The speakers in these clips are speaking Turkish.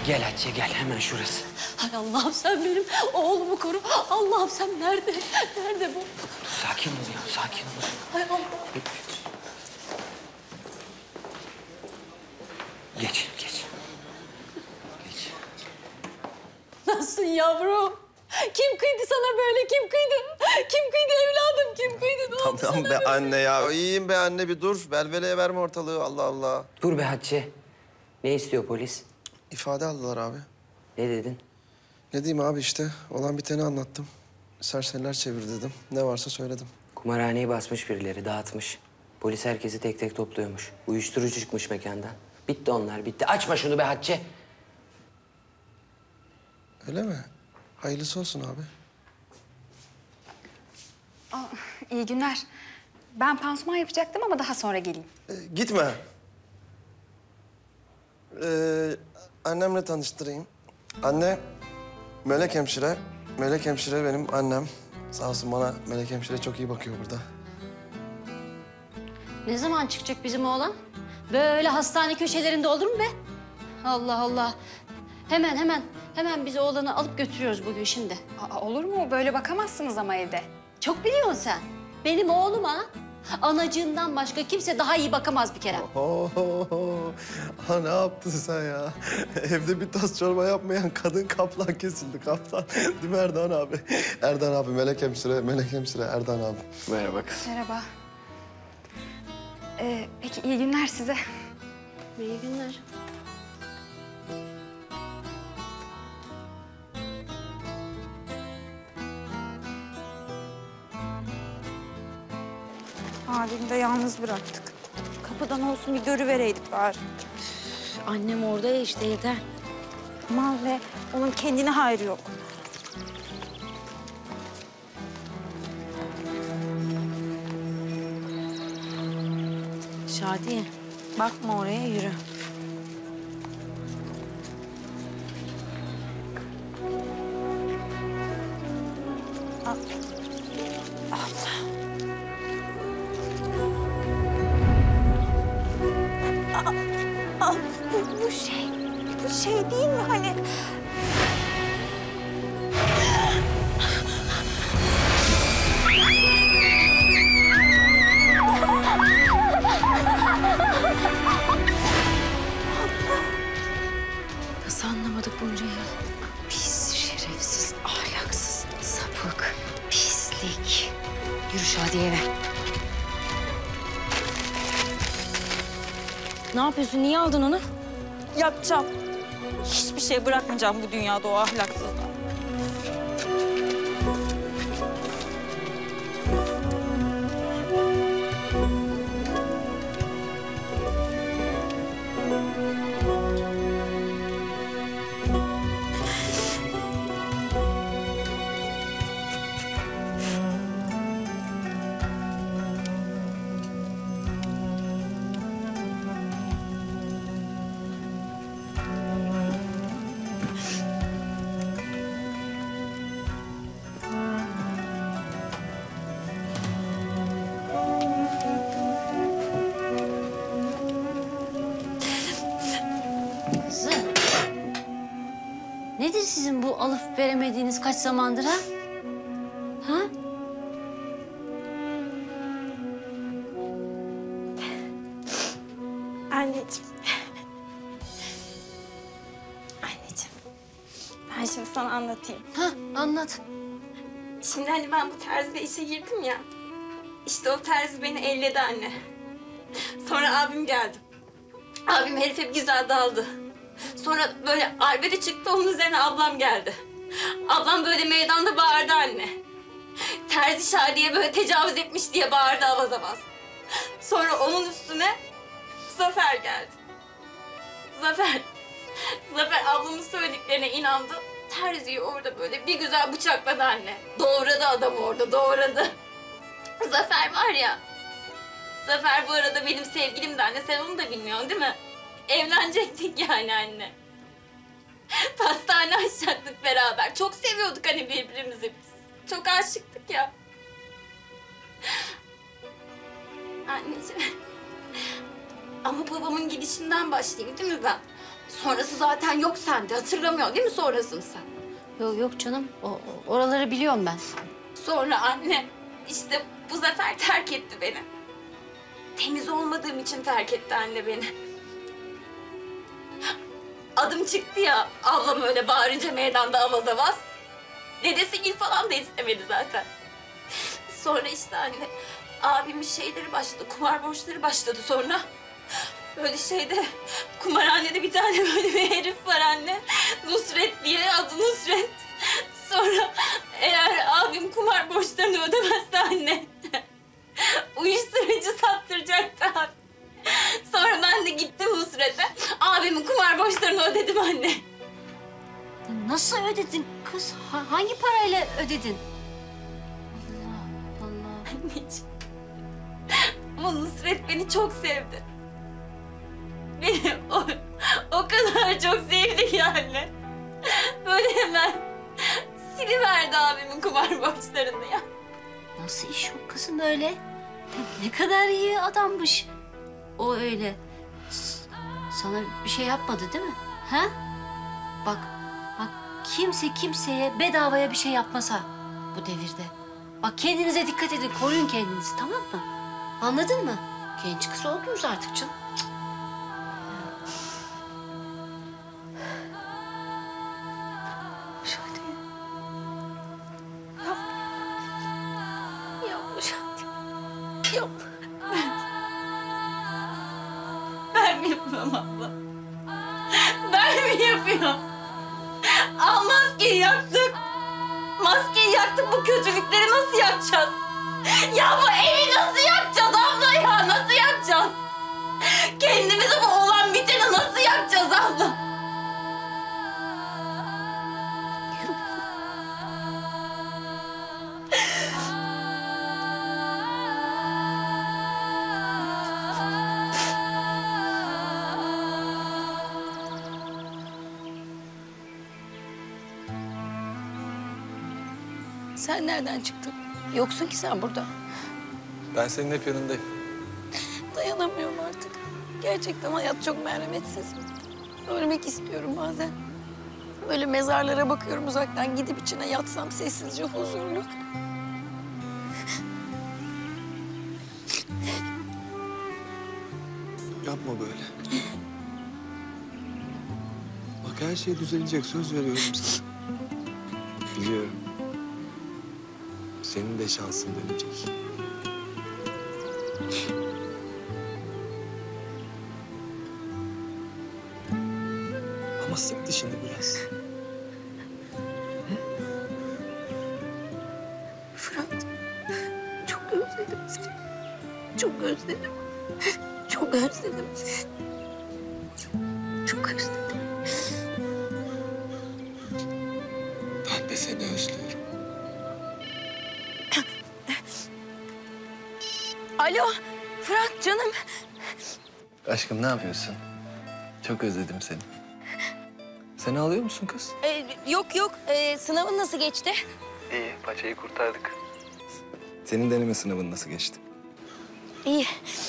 Gel Hatice gel hemen şurası. Hay Allah'ım sen benim oğlumu koru. Allah'ım sen nerede? Nerede bu? Sakin ol ya sakin ol. Hay Allah. Geç geç. Geç. Nasılsın yavrum? Kim kıydı sana böyle? Kim kıydı? Kim kıydı evladım? Kim kıydı? Ne oldu Tamam sana be böyle? anne ya. İyiyim be anne bir dur. Velveleye verme ortalığı Allah Allah. Dur be Hatice. Ne istiyor polis? İfade aldılar abi. Ne dedin? Ne diyeyim abi işte. Olan biteni anlattım. Serseriler çevir dedim. Ne varsa söyledim. Kumarhaneyi basmış birileri, dağıtmış. Polis herkesi tek tek topluyormuş. Uyuşturucu çıkmış mekandan. Bitti onlar, bitti. Açma şunu be Hatice. Öyle mi? Hayırlısı olsun abi. İyi günler. Ben pansuman yapacaktım ama daha sonra geleyim. Gitme. Annemle tanıştırayım. Anne, Melek hemşire. Melek hemşire benim annem. Sağ olsun bana Melek hemşire çok iyi bakıyor burada. Ne zaman çıkacak bizim oğlan? Böyle hastane köşelerinde olur mu be? Allah Allah. Hemen biz oğlanı alıp götürüyoruz bugün şimdi. Olur mu? Böyle bakamazsınız ama evde. Çok biliyorsun sen. Benim oğluma anacığından başka kimse daha iyi bakamaz bir kere. Ha ne yaptın sen ya? Evde bir tas çorba yapmayan kadın kaplan kesildi kaplan. Değil mi Erdoğan abi? Erdoğan abi, Melek hemşire Erdoğan abi. Merhaba kız. Merhaba. Peki iyi günler size. İyi günler. Abimi de yalnız bıraktık. Kapıdan olsun bir görüvereydik bari. Annem orada ya işte yeter. Aman ve onun kendine hayrı yok. Şadiye bakma oraya yürü. Bu şey değil mi hani? Nasıl anlamadık bunca yıl? Pis, şerefsiz, ahlaksız, sapık, pislik. Yürü Şadiye eve. Ne yapıyorsun? Niye aldın onu? Yapacağım. Hiçbir şey bırakmayacağım bu dünyada o ahlaksızdan. Kızım. Nedir sizin bu alıp veremediğiniz kaç zamandır ha? Ha? Anneciğim. Anneciğim. Ben şimdi sana anlatayım. Ha, anlat. Şimdi hani ben bu terzide işe girdim ya. İşte o terzi beni elledi anne. Sonra abim geldi. Abim herife bir güzel daldı. Sonra böyle arbede çıktı, onun üzerine ablam geldi. Ablam böyle meydanda bağırdı anne. Terzi Şadiye böyle tecavüz etmiş diye bağırdı avaz avaz. Sonra onun üstüne Zafer geldi. Zafer ablamın söylediklerine inandı. Terziyi orada böyle bir güzel bıçakladı anne. Doğradı adamı orada, doğradı. Zafer var ya. Zafer bu arada benim sevgilim de anne. Sen onu da bilmiyorsun değil mi? Evlenecektik yani anne. Pastane açacaktık beraber. Çok seviyorduk hani birbirimizi biz. Çok aşıktık ya. Anneciğim. Ama babamın gidişinden başlayayım değil mi ben? Sonrası zaten yok sende. Hatırlamıyorsun değil mi sonrasını sen? Yok yok canım. Oraları biliyorum ben. Sonra anne işte bu sefer terk etti beni. Temiz olmadığım için terk etti anne beni. Adım çıktı ya, ablam öyle bağırınca meydanda avaz avaz. Dedesi Gül falan da istemedi zaten. Sonra işte anne, abimin şeyleri başladı, kumar borçları başladı sonra. Böyle şeyde, kumarhanede bir tane böyle bir herif var anne. Nusret diye, adı Nusret. Sonra eğer abim kumar borçlarını ödemezse anne, uyuşturucu sattıracaktı abi. Sonra ben de gittim Nusret'e. Abimin kumar borçlarını ödedim anne. Nasıl ödedin kız? Hangi parayla ödedin? Allah Allah. Anneciğim. Ama Nusret beni çok sevdi. Beni o kadar çok sevdi ki anne. Böyle hemen siliverdi abimin kumar borçlarını ya. Nasıl iş o kızım öyle? Ne kadar iyi adammış. O öyle. Sana bir şey yapmadı değil mi? Ha? Bak kimse kimseye bedavaya bir şey yapmasa bu devirde. Bak kendinize dikkat edin, koruyun kendinizi, tamam mı? Anladın mı? Genç kız oldunuz artık canım. Cık. Şadiye. Yapma Şadiye. Yapma. Ben mi yapıyorum abla? Ben mi yapıyorum? Al maskeyi yaktık. Maskeyi yaktık, bu kötülükleri nasıl yakacağız? Ya bu evi nasıl yakacağız abla ya? Nasıl yakacağız? Kendimizi bu olan biteni nasıl yakacağız abla? Sen nereden çıktın? Yoksun ki sen burada. Ben senin hep yanındayım. Dayanamıyorum artık. Gerçekten hayat çok merhametsiz. Ölmek istiyorum bazen. Böyle mezarlara bakıyorum uzaktan. Gidip içine yatsam sessizce huzurlu. Yapma böyle. Bak her şey düzelecek, söz veriyorum sana. Biliyorum. Senin de şansın dönecek. Ama sık dişini biraz. Fırat, çok özledim seni. Çok özledim. Çok özledim seni. Çok özledim. Ben de seni özlüyorum. Alo, Fırat canım. Aşkım ne yapıyorsun? Çok özledim seni. Sen ağlıyor musun kız? Yok. Sınavın nasıl geçti? İyi, paçayı kurtardık. Senin deneme sınavın nasıl geçti? İyi.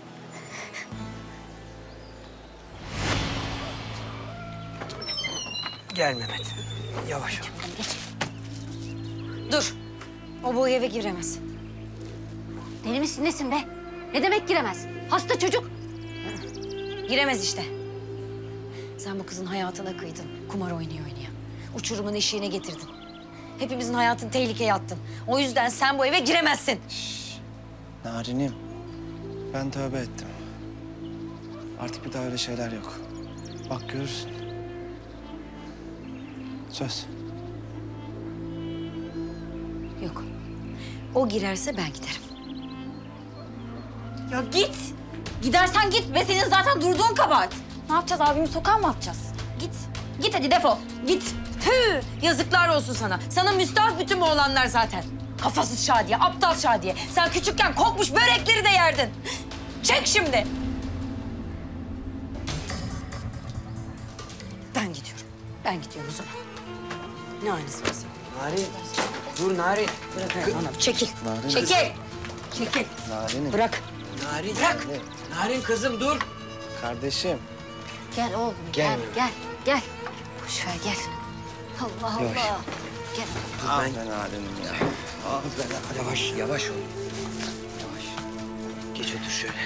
Gel Mehmet. Yavaş ol. Dur. O bu eve giremez. Deli misin nesin be? Ne demek giremez? Hasta çocuk. Giremez işte. Sen bu kızın hayatına kıydın. Kumar oynaya. Uçurumun eşiğine getirdin. Hepimizin hayatını tehlikeye attın. O yüzden sen bu eve giremezsin. Narinim, ben tövbe ettim. Artık bir daha öyle şeyler yok. Bak görürsün. Söz. Yok. O girerse ben giderim. Ya git. Gidersen git ve senin zaten durduğun kabahat. Ne yapacağız? Abimi sokağa mı atacağız? Git. Git hadi defol. Git. Tüh! Yazıklar olsun sana. Sana müstahak bütün bu olanlar zaten. Kafasız Şadiye, aptal Şadiye. Sen küçükken kokmuş börekleri de yerdin. Çek şimdi. Ben gidiyorum. Ben gidiyorum o zaman. Ne haliniz varsa. Narin. Dur Narin. Bırak bana. Çekil. Narin. Çekil. Çekil. Narinim. Bırak. Narin. Bırak. Narin kızım dur. Kardeşim. Gel oğlum Gel. gel. Gel. Boş ver gel. Allah Allah. Yavaş. Gel. Ah ben Narin'im ya. Ah ben yavaş yavaş ol. Yavaş. Geç otur şöyle.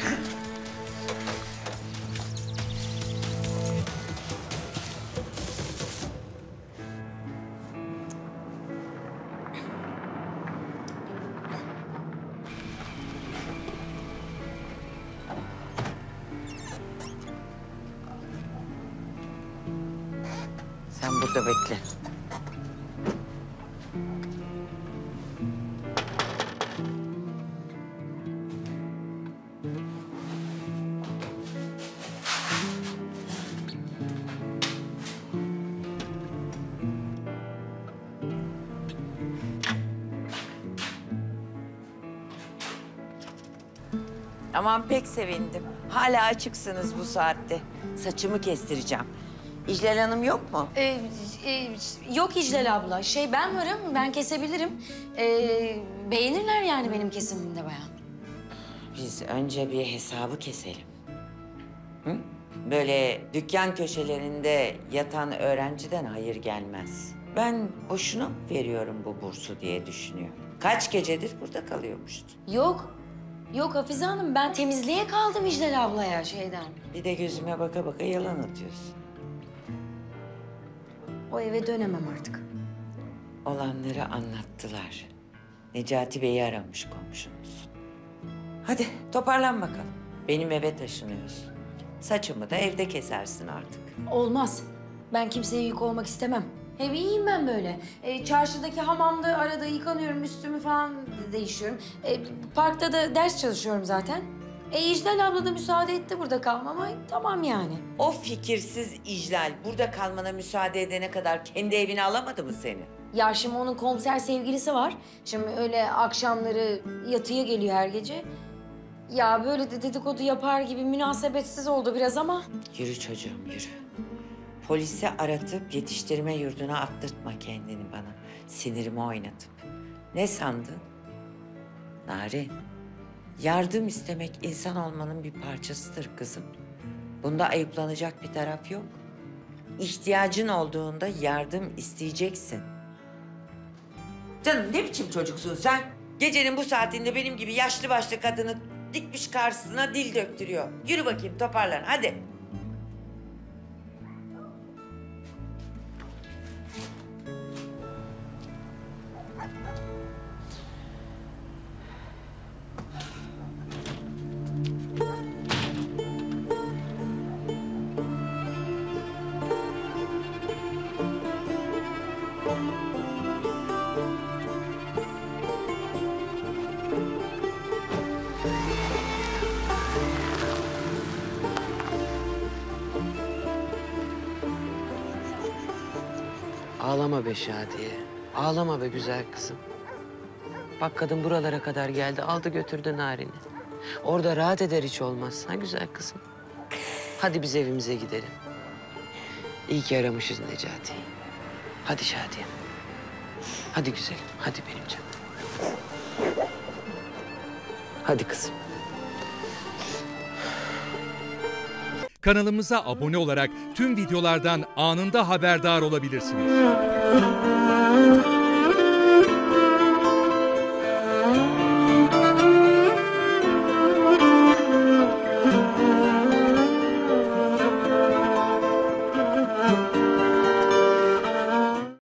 Sen burada bekle. Aman pek sevindim. Hala açıksınız bu saatte. Saçımı kestireceğim. İclal Hanım yok mu? Yok İclal abla. Ben varım, ben kesebilirim. Beğenirler yani benim kesimimde bayan. Biz önce bir hesabı keselim. Hı? Böyle dükkan köşelerinde yatan öğrenciden hayır gelmez. Ben boşuna mı veriyorum bu bursu diye düşünüyorum. Kaç gecedir burada kalıyormuştu. Yok Hafize Hanım, ben temizliğe kaldım İclal ablaya Bir de gözüme baka baka yalan atıyorsun. O eve dönemem artık. Olanları anlattılar. Necati Bey'i aramış komşumuz. Hadi toparlan bakalım. Benim eve taşınıyorsun. Saçımı da evde kesersin artık. Olmaz. Ben kimseye yük olmak istemem. Hem iyiyim ben böyle. Çarşıdaki hamamda arada yıkanıyorum, üstümü falan değişiyorum. Parkta da ders çalışıyorum zaten. İclal abla da müsaade etti burada kalmama. Tamam yani. O fikirsiz İclal burada kalmana müsaade edene kadar kendi evine alamadı mı seni? Ya şimdi onun komiser sevgilisi var. Şimdi öyle akşamları yatıya geliyor her gece. Ya böyle de dedikodu yapar gibi münasebetsiz oldu biraz ama. Yürü çocuğum yürü. Polisi aratıp yetiştirme yurduna attırtma kendini bana. Sinirimi oynatıp. Ne sandın? Narin, yardım istemek insan olmanın bir parçasıdır kızım. Bunda ayıplanacak bir taraf yok. İhtiyacın olduğunda yardım isteyeceksin. Canım ne biçim çocuksun sen? Gecenin bu saatinde benim gibi yaşlı başlı kadını dikmiş karşısına dil döktürüyor. Yürü bakayım toparlan hadi. Ağlama be Şadiye. Ağlama be güzel kızım. Bak kadın buralara kadar geldi, aldı götürdü Narin'i. Orada rahat eder hiç olmaz. Ha güzel kızım. Hadi biz evimize gidelim. İyi ki aramışız Necati'yi. Hadi Şadiye. Hadi güzelim, hadi benim canım. Hadi kızım. Kanalımıza abone olarak tüm videolardan anında haberdar olabilirsiniz.